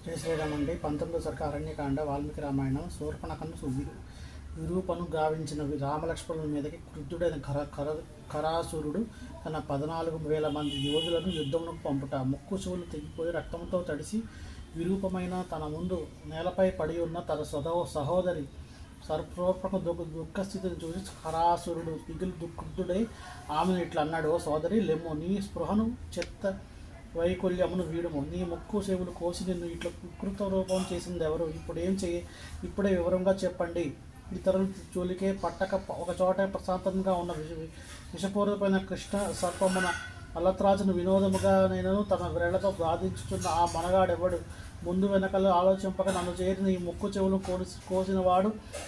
జై శ్రీరామ్ అండి. 19వ సర్క అరణ్యకాండ వాల్మీకి రామాయణం. శూర్పణఖను విరూపను గావించిన రామలక్ష్మణుల మీదకి క్రుద్ధుడైన ఖరాసురుడు తన 14,000 మంది యోధులను యుద్ధమునకు పంపుట. ముక్కు చెవులు తెగిపోయి రక్తంతో తడిసి విరూపమైన తన ముందు నేలపై పడి ఉన్న తన సహోదరి శూర్పణఖ దుఃఖస్థితిని చూసి ఖరాసురుడు క్రుద్ధుడై ఆమెను ఇట్లా అన్నాడు: ఓ సోదరి, లెమ్ము, నీ స్పృహను చెత్త వైకల్యమును వీడుము. నీ ముక్కు చెవులు కోసి నిన్ను ఇట్లా వికృత రూపం చేసింది ఎవరు? ఇప్పుడే వివరంగా చెప్పండి. ఇతరుల జోలికే పట్టక ఒకచోట ప్రశాంతంగా ఉన్న విషపూరితమైన కృష్ణ సర్పమున అల్లత్రాజును వినోదముగా నేను తన వేళ్లతో బాధించుతున్న ఆ మనగాడెవడు? ముందు వెనకలు ఆలోచింపక నన్ను చేరి నీ ముక్కు చెవులు కోసినవాడు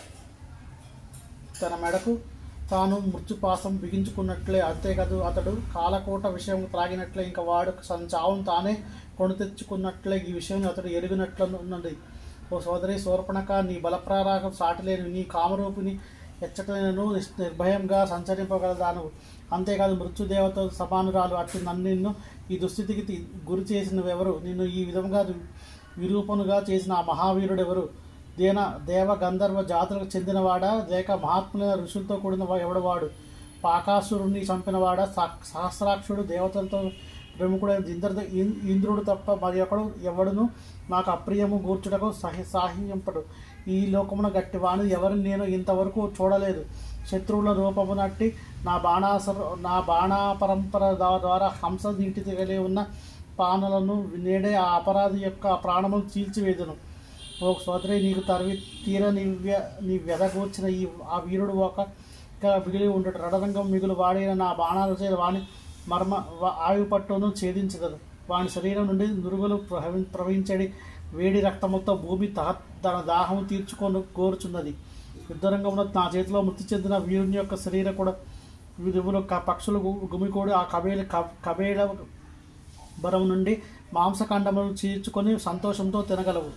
తన మెడకు తాను మృత్యుపాసం బిగించుకున్నట్లే. అంతేకాదు, అతడు కాలకోట విషయం త్రాగినట్లే, ఇంకా వాడు చావును తానే కొని తెచ్చుకున్నట్లే ఈ విషయం అతడు ఎరిగినట్లున్నది. ఓ సోదరి శూర్పణఖ, నీ బలప్రారాగం సాటిలేని నీ కామరూపిని ఎచ్చటైనను నిర్భయంగా సంచరింపగలదాను. అంతేకాదు, మృత్యుదేవత సమానురాలు అట్టి నిన్ను ఈ దుస్థితికి గురి చేసినవెవరు? నిన్ను ఈ విధంగా విరూపనుగా చేసిన ఆ మహావీరుడెవరు? దేవ గంధర్వ జాతులకు చెందినవాడా, లేక మహాత్ములైన ఋషులతో కూడిన ఎవడవాడు? పాకాసురుణ్ణి చంపినవాడా? సహస్రాక్షుడు దేవతలతో ప్రముఖుడైన ఇంద్రుడు తప్ప మరి ఎవడును నాకు అప్రియము గూర్చుటకు సాహింపడు. ఈ లోకమున గట్టివాణి ఎవరిని నేను ఇంతవరకు చూడలేదు. శత్రువుల రూపము నట్టి నా బాణాపరంపర ద్వారా హంస నీటి తెగలి ఉన్న పానలను నేడే ఆ అపరాధి యొక్క ప్రాణములు చీల్చివేదును. ఓ సోదరి, నీకు నీ వ్యధగూర్చిన ఆ వీరుడు మిగిలి ఉండడు. రణరంగం మిగులు వాడిన నా బాణాలు చేత వాని ఆయువు పట్టును ఛేదించదు. వాని శరీరం నుండి నురుగులు ప్రవహించడి వేడి రక్తములతో భూమి తన దాహము తీర్చుకొని కోరుచున్నది. యుద్ధరంగంలో నా చేతిలో మృతి చెందిన వీరుని యొక్క శరీర కూడా విధువులు పక్షులు గుమికూడి ఆ కబేళ బరం నుండి మాంసఖండములు చీల్చుకొని సంతోషంతో తినగలవు.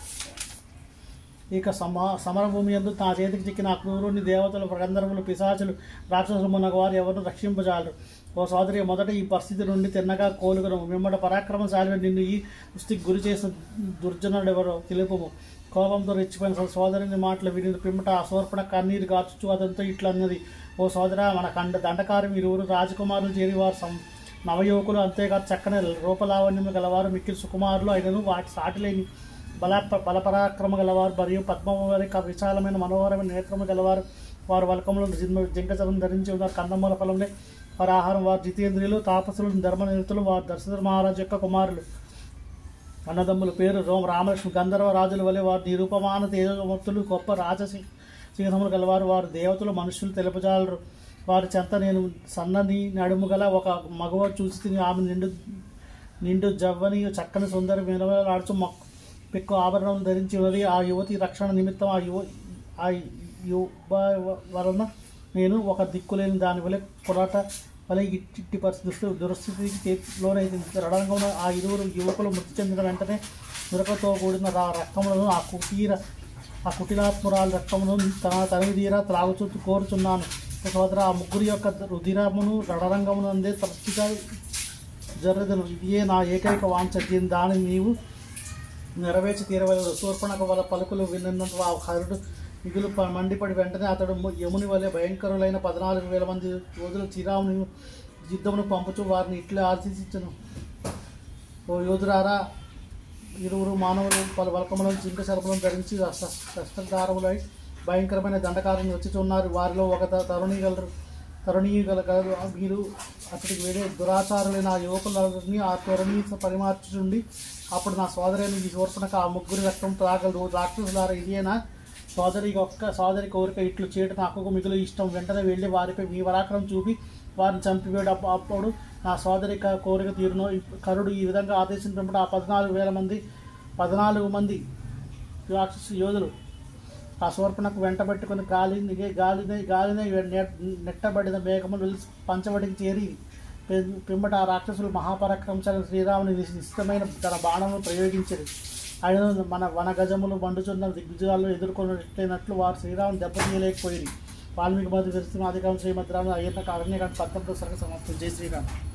ఇక సమరభూమి యందు నా చేతికి చిక్కిన అక్రూరుని దేవతలు, గంధర్వులు, పిశాచులు, రాక్షసులు మునగ వారు ఎవరు రక్షింపజాలరు. ఓ సోదరి, మొదట ఈ పరిస్థితి నుండి తిన్నగా కోలుగను. మిమ్మట పరాక్రమశాలిని నిన్ను ఈ స్థితికి గురి చేసిన దుర్జనుడెవరో తెలుపుము. కోపంతో రెచ్చిపోయిన సోదరిని మాటలు విని పిమ్మట ఆ శూర్పణఖ కన్నీరు గాచుచు అదంతా ఇట్లా అన్నది: ఓ సోదరా, మన దండకారం ఇరువురు రాజకుమారులు చేరి వారు నవయువకులు, అంతేకాదు చక్కని రూపలావణ్యము గలవారు, మిక్కిలి సుకుమారులు అయినను వాటి సాటిలేని బలపరాక్రమ గలవారు మరియు పద్మము వారి విశాలమైన మనోహరమైన నేత్రము గలవారు. వారు వల్కములు జింకచరం ధరించి ఉన్నారు. కందమూల ఫలంలో వారి ఆహారం. వారు జితేంద్రియులు, తాపసులు, ధర్మనిరతులు. వారు దశరథ మహారాజు యొక్క కుమారులు. అన్నదమ్ముల పేరు రామలక్ష్మి. గంధర్వ రాజుల వలె వారు నిరూపమాన తేజమూర్తులు, గొప్ప రాజసింహములు గలవారు. వారు దేవతలు, మనుషులు తెలుపజాలరు. వారి చెంత నేను సన్నని నడుము గల ఒక మగవ చూసి తిని ఆమె నిండు జవ్వని చక్కని సుందరి మిలమిలలాడుచు పెక్కు ఆభరణం ధరించి ఉన్నది. ఆ యువతి రక్షణ నిమిత్తం ఆ యువ వలన నేను ఒక దిక్కులేని దాని వలె కొరట వలె ఇట్టి దురస్థితికి లోనైంది. రణరంగంలో ఆ ఇరువురు యువకులు మృతి చెందిన వెంటనే మురకతో కూడిన రక్తములను ఆ కుటిలాత్మురాల రక్తమును తనివిదీరా త్రాగుచూ కోరుచున్నాను. సోదర, ఆ ముగ్గురి యొక్క రుధిరమును రణరంగమునందే తృప్తిగా జరదను. ఇదే నా ఏకైక వాంఛ. దానిని నీవు నెరవేర్చి తీరవలదు. శూర్పణఖ వల్ల పలుకులు విన్నంత ఆ హరుడు మిగులు మండిపడి వెంటనే అతడు యముని వలె భయంకరులైన 14,000 మంది యోధులు శ్రీరాముని యుద్ధమును పంపుచు వారిని ఇట్లా ఆశించను: ఓ యోధురారా, ఇరువురు మానవులు పలు వల్కములను జింక శరములను ధరించి శస్త్రధారములై భయంకరమైన దండకారుని వచ్చిచున్నారు. వారిలో ఒక తరుణీ గలరు. మీరు అతడికి వేరే దురాచారులైన ఆ యువకులని ఆ తరుణీ పరిమార్చుండి అప్పుడు నా సోదరిని ఈ శూర్పణఖ ఆ ముగ్గురి రక్తం త్రాగలరు. రాక్షసులారా, ఇదేనా సోదరి కోరిక? ఇట్లు చేయడం నాకు మిగులు ఇష్టం. వెంటనే వెళ్ళి వారిపై మీ పరాక్రమం చూపి వారిని చంపివేడు. అప్పుడు నా సోదరి కోరిక తీరును. కరుడు ఈ విధంగా ఆదేశించినప్పుడు ఆ 14 మంది రాక్షస యోధులు ఆ శూర్పణఖ వెంటబెట్టుకుని గాలినే నెట్టబడిన మేఘములు పంచవడికి చేరి పిమ్మట ఆ రాక్షసులు మహాపరాక్రమశాలి శ్రీరాముని నిశ్చితమైన తన బాణమును ప్రయోగించారు. ఆయన మన వనగజములు మండుచున్న దిగ్విజయాలను ఎదుర్కొన్నట్లయినట్లు వారు శ్రీరాముని దెబ్బతీయలేకపోయింది. వాల్మీకి మధ్య విరుస్తున్న అధికారం శ్రీమద్రాము అయ్యన్న అరణ్యకాండ 19వ సర్గ సమాప్తం. జై శ్రీరామ్.